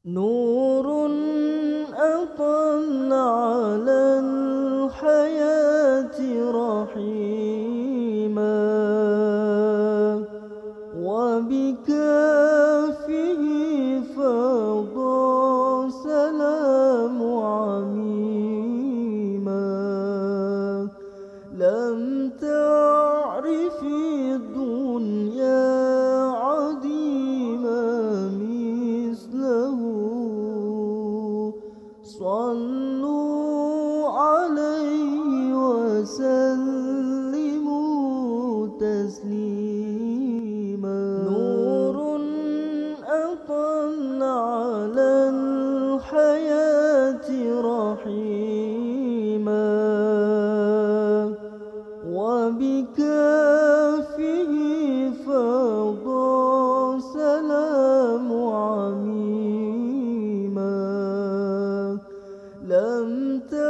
نور أطل على الحياة رحيما، وبكافه فاض سلام عميما. لم تعرفي الدنيا عديما مثله، صلوا عليه وسلموا تسليما. نور أطل على الحياة رحيما، وبكافه فاض سلام عميما. لم